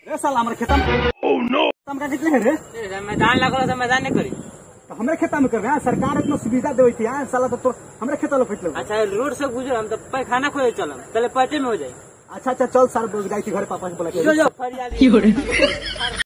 ए साला हमारे खेता में ओह नो हम का निकले रे मैदान लगल तो मैदान नहीं करी तो हमरे खेता में कर रहे हैं सरकार इतना सुविधा देवे थी यार साला तो हमरे खेता में फटलो। अच्छा रोड से गुजर हम तो पैखाना खोले चलम पहले पेटे में हो जाए। अच्छा चल सर जाई थी घर पापा से बोला जो फरियादी